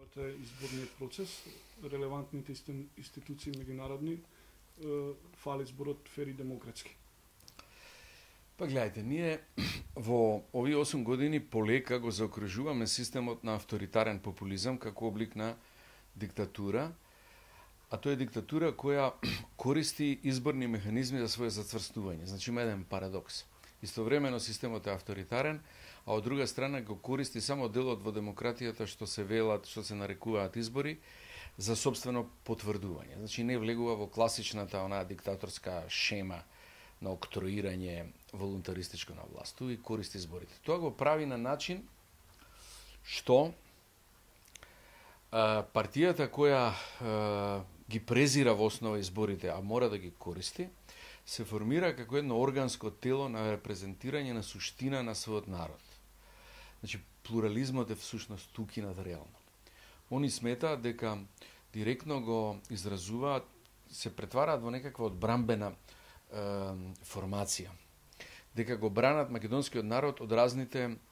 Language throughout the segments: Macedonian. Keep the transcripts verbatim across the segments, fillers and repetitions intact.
оценувате изборниот процес, релевантните институции меѓународни, фали зборот фер и демократски? Па гледajte, ние во овие осум години полека го заокружуваме системот на авторитарен популизам како облик на диктатура, а тоа е диктатура која користи изборни механизми за свое зацврстување. Значи има еден парадокс. Истовремено системот е авторитарен, а од друга страна го користи само делот во демократијата што се велат, што се нарекуваат избори, за собствено потврдување. Значи не влегува во класичната онаа диктаторска шема на октроирање волунтаристичко на власту и користи изборите. Тоа го прави на начин што а, партијата која а, ги презира во основа изборите, а мора да ги користи, се формира како едно органско тело на репрезентирање на суштина на својот народ. Значи, плурализмот е всушност тукинат реално. Они сметаат дека директно го изразуваат, се претвараат во некаква одбрамбена е, формација. Дека го бранат македонскиот народ од разните е,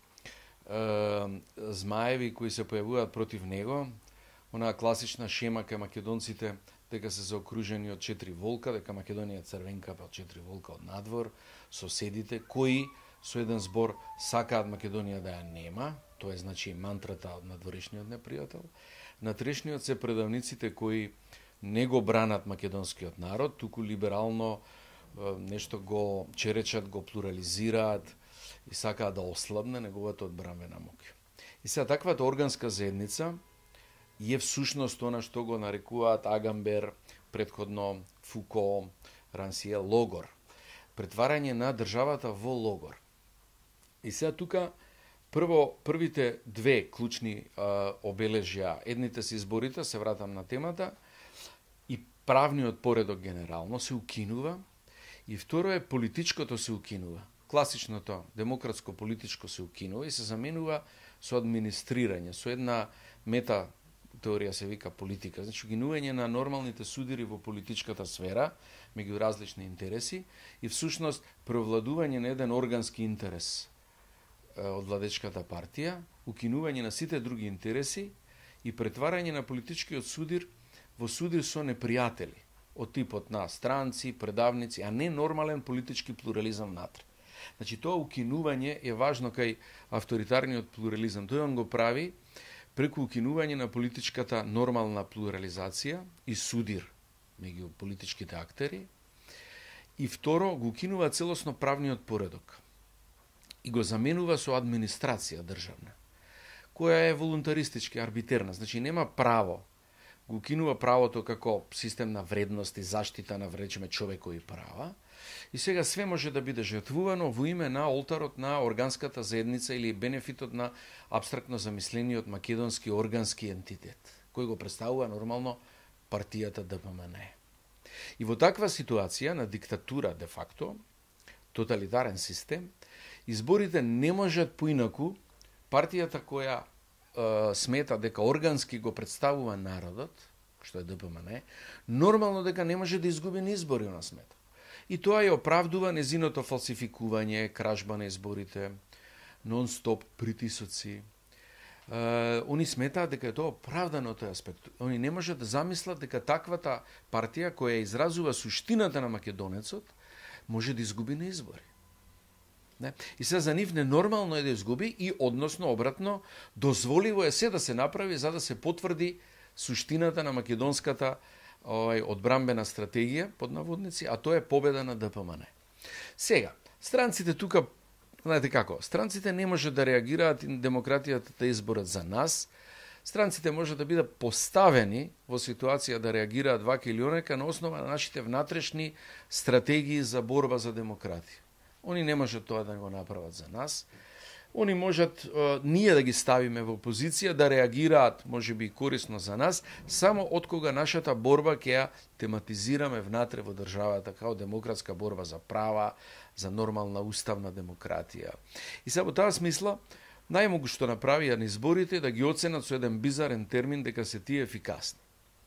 змаеви кои се појавуваат против него, онаа класична шема кај македонците дека се заокружени од четири волка, дека Македонија црвенка па од четири волка од надвор, соседите кои со еден збор сакаат Македонија да ја нема, тоа е значи мантрата од надворешниот непријател. На трешниот се предавниците кои не го бранат македонскиот народ, туку либерално нешто го черечат, го плурализираат и сакаат да ослабне неговата одбранбена моќ. И сега таквата органска заедница е всушност она што го нарекуваат Агамбер, предходно Фуко, Рансие, логор. Претварање на државата во логор. И сега тука прво првите две клучни а, обележја, едните се изборите, се вратам на темата, и правниот поредок генерално се укинува, и второ е политичкото се укинува. Класичното демократско политичко се укинува и се заменува со администрирање, со една мета теорија се вика политика, значи гинување на нормалните судири во политичката сфера меѓу различни интереси и всушност превладување на еден органски интерес од владечката партија, укинување на сите други интереси и претварање на политичкиот судир во судир со непријатели од типот на странци, предавници, а не нормален политички плурализам внатре. Значи тоа укинување е важно кај авторитарниот плурализам. Тој он го прави преку укинување на политичката нормална плурализација и судир меѓу политичките актери, и второ го укинува целосно правниот поредок и го заменува со администрација државна, која е волунтаристички, арбитерна, значи нема право, го укинува правото како систем на вредности, заштита на речеме човекови права, и сега све може да биде жртвувано во име на олтарот на органската заедница или бенефитот на абстрактно замислениот македонски органски ентитет, кој го представува нормално партијата Д П М Н. И во таква ситуација на диктатура де факто, тоталитарен систем, изборите не можат поинаку партијата која е, смета дека органски го представува народот, што е Д П М Н, нормално дека не може да изгуби ни избори на смета. И тоа ја оправдува незиното фалсификување, кражба на изборите, нон-стоп притисоци. Uh, они сметаат дека е тоа оправдано тој аспект. Они не можат да замислат дека таквата партија која изразува суштината на македонецот може да изгуби на избори. Не? И сега за нив ненормално е да изгуби и односно обратно дозволиво е се да се направи за да се потврди суштината на македонската овај одбрамбена стратегија под наводници, а тоа е победа на Д П М Н. Сега, странците тука, знаете како, странците не може да реагираат и демократијата да изборат за нас. Странците може да бидат поставени во ситуација да реагираат вака или онека на основа на нашите внатрешни стратегии за борба за демократија. Они не можат тоа да го направат за нас. Они можат е, ние да ги ставиме во позиција да реагираат, може би корисно за нас, само од кога нашата борба ќе ја тематизираме внатре во државата како демократска борба за права, за нормална уставна демократија. И сега во таа смисла, најмогу што направија на изборите да ги оценат со еден бизарен термин дека се тие ефикасни.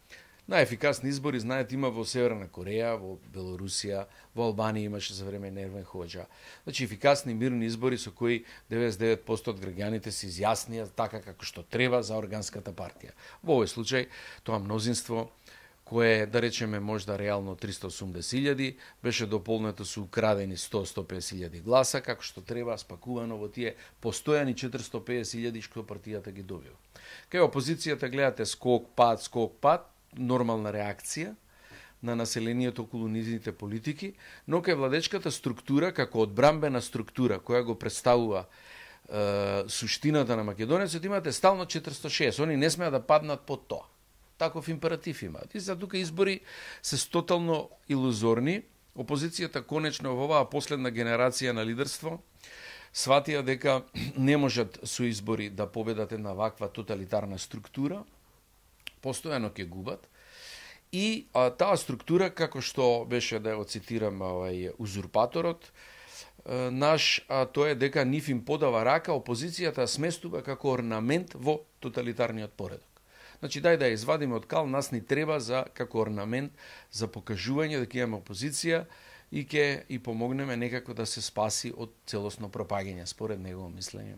Најефикасни избори, знаете, има во Северна Кореја, во Белорусија, во Албанија имаше за време Нервен Хоџа. Значи, ефикасни мирни избори со кои деветдесет и девет проценти од граѓаните се изјаснија така како што треба за Органската партија. Во овој случај, тоа мнозинство, кое, да речеме, можда реално триста и осумдесет илјади, беше дополнето со украдени сто до сто и песет илјади гласа, како што треба, спакувано во тие постојани четиристо и песет илјади што партијата ги добива. Кај опозицијата гледате скок, пад, скок, пад, нормална реакција на населението околу низните политики, но кај владечката структура, како одбрамбена структура, која го представува е, суштината на македонецот, имате стално четиристо и шест. Они не смеат да паднат под тоа. Таков императив имаат. И за тука избори се тотално илузорни. Опозицијата конечно во оваа последна генерација на лидерство сватија дека не можат со избори да победат една ваква тоталитарна структура, постојано ќе губат. И а, таа структура, како што беше, да го цитирам, овај узурпаторот, а, наш, а, тоа е дека нив им подава рака, опозицијата сместува како орнамент во тоталитарниот поредок. Значи, дај да ја извадиме од кал, нас ни треба за како орнамент за покажување дека имаме опозиција и ќе и помогнеме некако да се спаси од целосно пропагање, според негово мислење.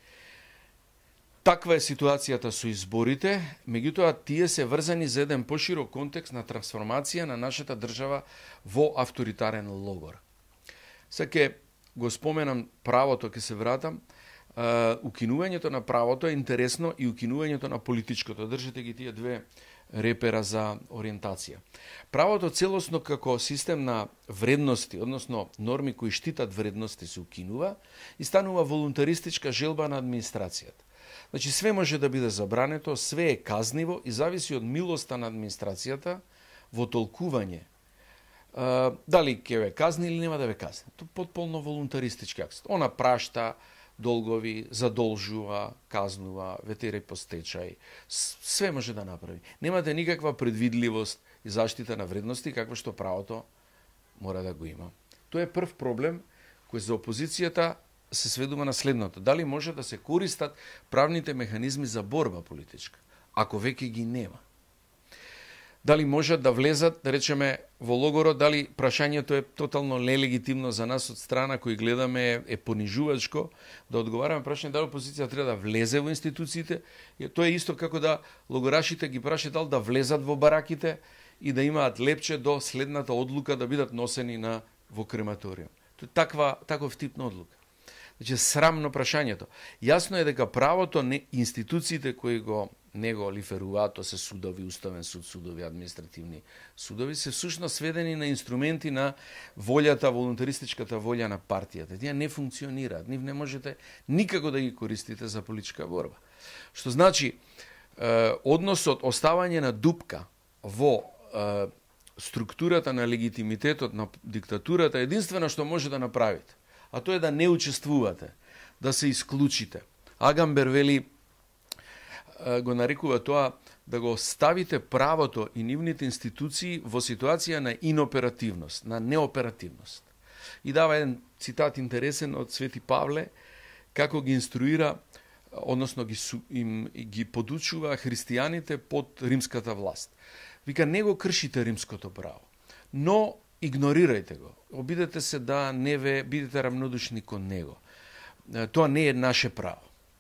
Таква е ситуацијата со изборите, меѓутоа тие се врзани за еден поширок контекст на трансформација на нашата држава во авторитарен логор. Сега ќе го споменам правото, ќе се вратам. Uh, укинувањето на правото е интересно и укинувањето на политичкото. Држите ги тие две репера за ориентација. Правото целосно како систем на вредности, односно норми кои штитат вредности, се укинува и станува волунтаристичка желба на администрацијата. Значи, све може да биде забрането, све е казниво и зависи од милоста на администрацијата во толкување. Uh, дали ќе ве казни или нема да ве казни. Тоа потполно волунтаристички акт. Она прашта долгови, задолжува, казнува, ветери по стечај, све може да направи. Немате никаква предвидливост и заштита на вредности, какво што правото мора да го има. Тоа е прв проблем кој за опозицијата се сведува на следното. Дали може да се користат правните механизми за борба политичка, ако веќе ги нема? Дали можат да влезат, да речеме, во логорот, дали прашањето е тотално нелегитимно за нас од страна кои гледаме е понижувачко, да одговараме прашање дали опозиција треба да влезе во институциите. И тоа е исто како да логорашите ги прашаат дали да влезат во бараките и да имаат лепче до следната одлука да бидат носени на во крематориум. Тоа е таква таков тип на одлука. Значи срамно прашањето. Јасно е дека правото не институциите кои го него лиферуваат, тоа се судови, уставен суд, судови, административни судови, се всушност сведени на инструменти на волјата, волунтаристичката волја на партијата. Тие не функционираат, нив не можете никако да ги користите за политичка борба. Што значи, е, односот, оставање на дупка во е, структурата на легитимитетот на диктатурата, единствено што може да направите, а тоа е да не учествувате, да се исклучите. Агамбер вели, го нарекува тоа да го ставите правото и нивните институции во ситуација на иноперативност, на неоперативност. И дава еден цитат интересен од Свети Павле, како ги инструира, односно ги, им, ги подучува христијаните под римската власт. Вика, не го кршите римското право, но игнорирајте го. Обидете се да не ве бидете рамнодушни кон него. Тоа не е наше право.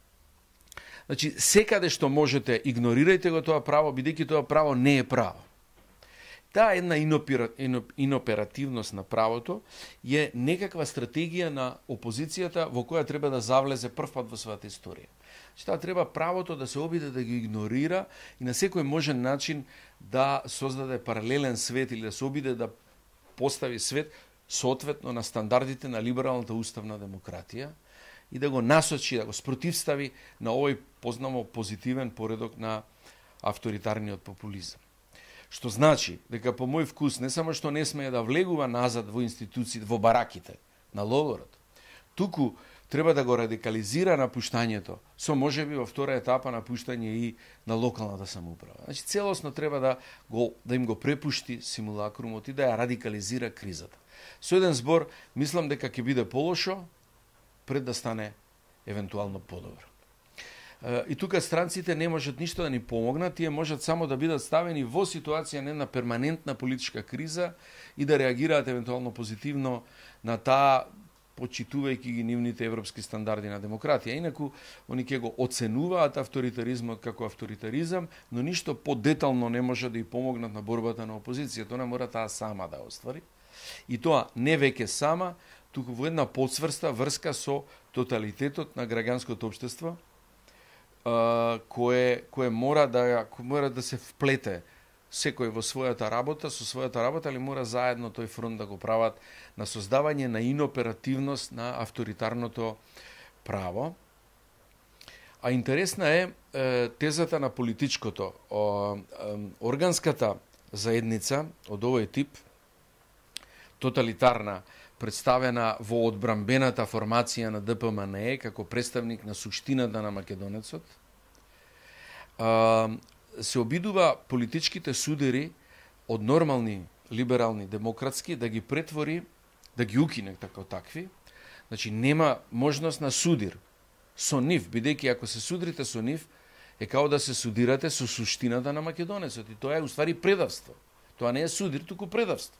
Значи, секаде што можете, игнорирајте го тоа право, бидејќи тоа право не е право. Таа една инопера, иноперативност на правото е некаква стратегија на опозицијата во која треба да завлезе прв пат во својата историја. Значи, таа треба правото да се обиде да ги игнорира и на секој можен начин да создаде паралелен свет или да се обиде да постави свет соодветно на стандардите на либералната уставна демократија и да го насочи, да го спротивстави на овој познамо позитивен поредок на авторитарниот популизам. Што значи дека по мој вкус не само што не смее да влегува назад во институциите, во бараките на логорот, туку треба да го радикализира напуштањето, со можеби во втора етапа напуштање и на локалната самоуправа. Значи целосно треба да го да им го препушти симулакрумот и да ја радикализира кризата. Со еден збор, мислам дека ќе биде полошо пред да стане евентуално подобро. И тука странците не можат ништо да ни помогнат, тие можат само да бидат ставени во ситуација на една перманентна политичка криза и да реагираат евентуално позитивно на таа, почитувајќи ги нивните европски стандарди на демократија. Инаку, они ќе го оценуваат авторитаризмот како авторитаризам, но ништо подетално не може да ја помогнат на борбата на опозицијата. Она мора таа сама да оствари. И тоа не веќе сама, туку во една подсврста врска со тоталитетот на граѓанското општество, кое, кое мора да, кое мора да се вплете секој во својата работа, со својата работа, али мора заедно тој фронт да го прават на создавање на иноперативност на авторитарното право. А интересна е, е тезата на политичкото. О, е, органската заедница од овој тип, тоталитарна, представена во одбрамбената формација на Д П М Н Е како представник на суштината на македонецот, се обидува политичките судери од нормални, либерални, демократски да ги претвори, да ги укине како такви. Значи, нема можност на судир со нив, бидејќи ако се судрите со нив, е као да се судирате со суштината на македонецот. И тоа е уствари предавство. Тоа не е судир, туку предавство.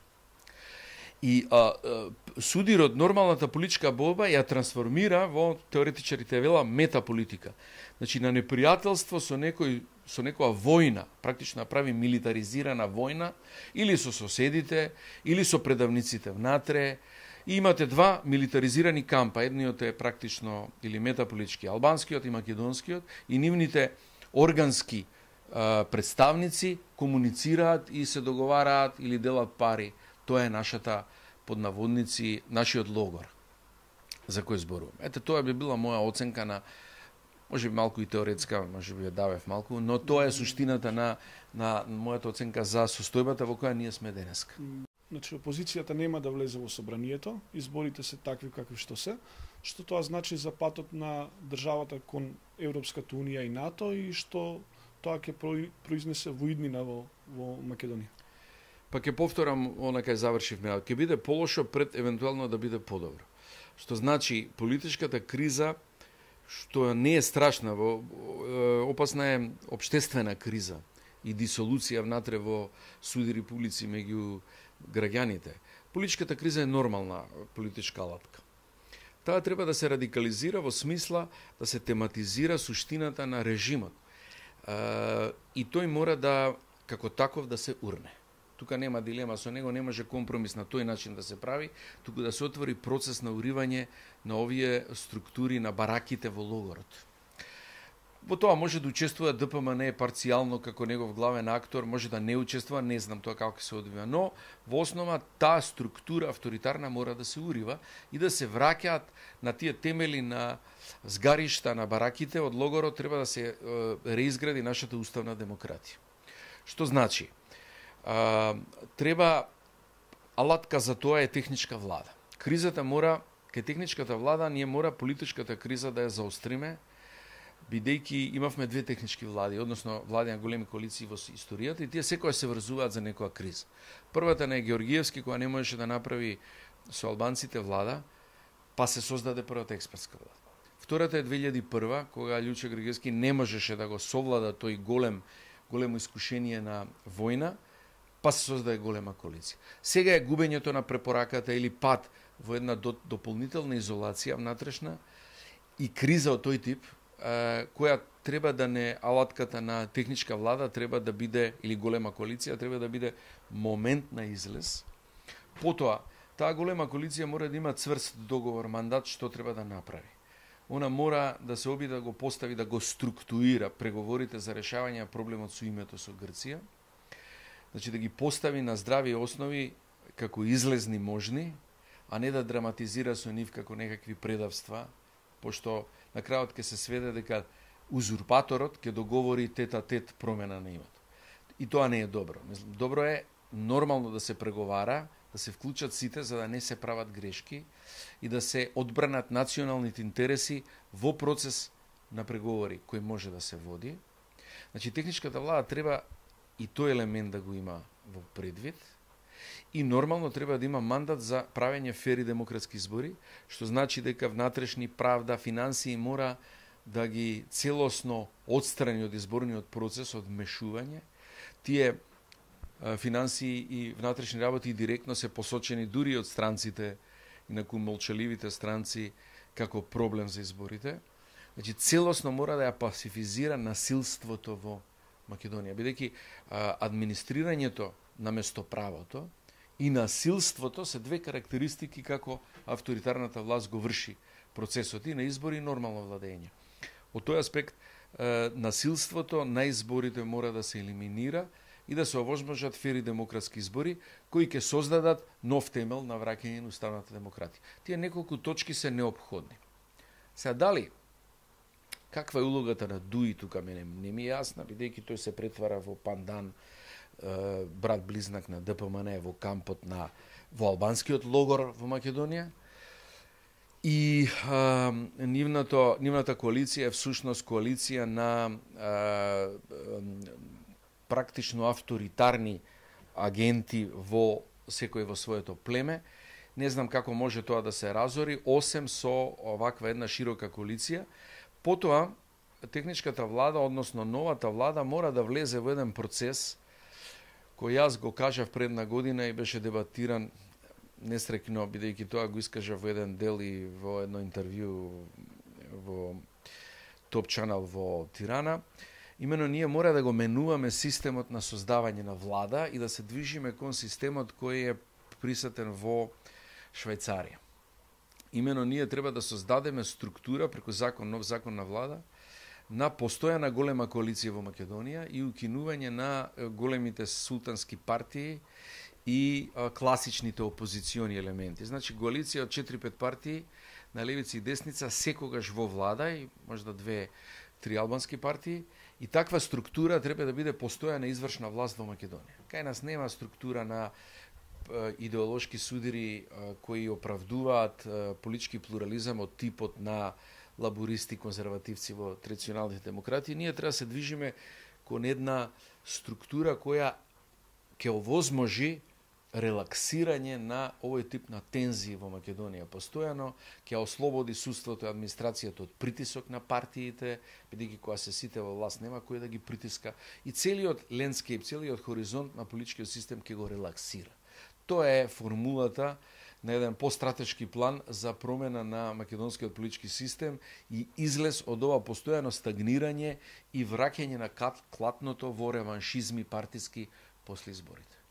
И а, а, судирот, нормалната политичка борба ја трансформира во, теоретичарите вела, метаполитика. Значи, на непријателство со некој, со некоја војна, практично прави милитаризирана војна, или со соседите, или со предавниците внатре. И имате два милитаризирани кампа. Едниот е практично, или метаполитички, албанскиот и македонскиот, и нивните органски а, представници комуницираат и се договараат или делат пари. Тоа е нашата, под наводници, нашиот логор за кој зборувам. Ете, тоа би била моја оценка на, може би малку и теоретска, може би ја давев малку, но тоа е суштината на, на мојата оценка за состојбата во која ние сме денеска. Значи, опозицијата нема да влезе во собранието, изборите се такви какви што се, што тоа значи за патот на државата кон Европската унија и НАТО и што тоа ќе произнесе во иднина во, во Македонија. Па ќе повторам она кај завршивме, ќе биде полошо пред евентуално да биде подобро. Што значи политичката криза, што не е страшна, во, опасна е општествена криза и дисолуција внатре во суди републици меѓу граѓаните. Политичката криза е нормална политичка алатка. Таа треба да се радикализира во смисла да се тематизира суштината на режимот. И тој мора да, како таков, да се урне. Тука нема дилема со него, не може компромис на тој начин да се прави, туку да се отвори процес на уривање на овие структури на бараките во логорот. Во тоа може да учествува Д П М Н Е парцијално како негов главен актор, може да не учествува, не знам тоа како се одвива, но во основа таа структура авторитарна мора да се урива и да се враќаат на тие темели на згаришта на бараките од логорот, треба да се е, реизгради нашата уставна демократија. Што значи? А, треба, алатка за тоа е техничка влада. Кризата мора, кај техничката влада, ние мора политичката криза да ја заостриме, бидејќи имавме две технички влади, односно влади на големи коалиции во историјата, и тие секоја се врзуваат за некоја криза. Првата на Георгиевски, која не можеше да направи со албанците влада, па се создаде првата експертска влада. Втората е две илјади и прва, кога Лјуче Георгиевски не можеше да го совлада тој голем, големо искушение на војна, па се создаде голема коалиција. Сега е губењето на препораката или пат во една дополнителна изолација внатрешна и криза од тој тип, која треба да не, алатката на техничка влада треба да биде, или голема коалиција, треба да биде момент на излез. Потоа, таа голема коалиција мора да има цврст договор, мандат, што треба да направи. Она мора да се обиде да го постави, да го структурира преговорите за решавање на проблемот со името со Грција, значи да ги постави на здрави основи како излезни можни, а не да драматизира со нив како некакви предавства, пошто на крајот ќе се сведе дека узурпаторот ќе договори тет-а-тет промена на името. И тоа не е добро. Добро е нормално да се преговара, да се вклучат сите за да не се прават грешки и да се одбранат националните интереси во процес на преговори кој може да се води. Значи техничката влада треба и тој елемент да го има во предвид. И нормално треба да има мандат за правење фери демократски избори, што значи дека внатрешни правда, финансии мора да ги целосно отстрани од изборниот процес од мешување. Тие финансии и внатрешни работи директно се посочени дури од странците, инаку молчаливите странци, како проблем за изборите. Значи, целосно мора да ја пасифизира насилството во Македонија, бидејќи администрирањето наместо правото и насилството се две карактеристики како авторитарната власт го врши процесот и на избори и нормално владење. Од тој аспект, насилството на изборите мора да се елиминира и да се овозможат фери демократски избори, кои ќе создадат нов темел на враќање на уставната демократија. Тие неколку точки се неопходни. Сега, дали, каква е улогата на Дуи тука, мене не ми е јасна, бидејќи тој се претвара во пандан, брат-близнак на Д П М Н во кампот на во албанскиот логор во Македонија. И а, нивната, нивната коалиција е всушност коалиција на а, а, практично авторитарни агенти во секој во своето племе. Не знам како може тоа да се разори, осем со оваква една широка коалиција. Потоа, техничката влада, односно новата влада, мора да влезе во еден процес кој јас го кажав предна година и беше дебатиран несрекно, бидејќи тоа го искажа во еден дел и во едно интервју во Топ Чанел во Тирана. Имено ние мора да го менуваме системот на создавање на влада и да се движиме кон системот кој е присутен во Швајцарија. Имено ние треба да создадеме структура преку закон, нов закон на влада, на постојана голема коалиција во Македонија и укинување на големите султански партии и а, класичните опозициони елементи. Значи, коалиција од четири-пет партии на левица и десница секогаш во влада и можда две три албански партии, и таква структура треба да биде постојана извршна власт во Македонија. Кај нас нема структура на е, идеолошки судири е, кои оправдуваат е, политички плурализам од типот на лабористи, конзервативци во традиционалните демократии. Ние треба да се движиме кон една структура која ќе овозможи релаксирање на овој тип на тензии во Македонија постојано, ќе ослободи судството и администрацијата од притисок на партиите, бидејќи кога се сите во власт нема кој да ги притиска, и целиот лендскейп, целиот хоризонт на политичкиот систем ќе го релаксира. Тоа е формулата на еден постратешки план за промена на македонскиот политички систем и излез од ова постојано стагнирање и враќање на клатното во реваншизми партиски после изборите.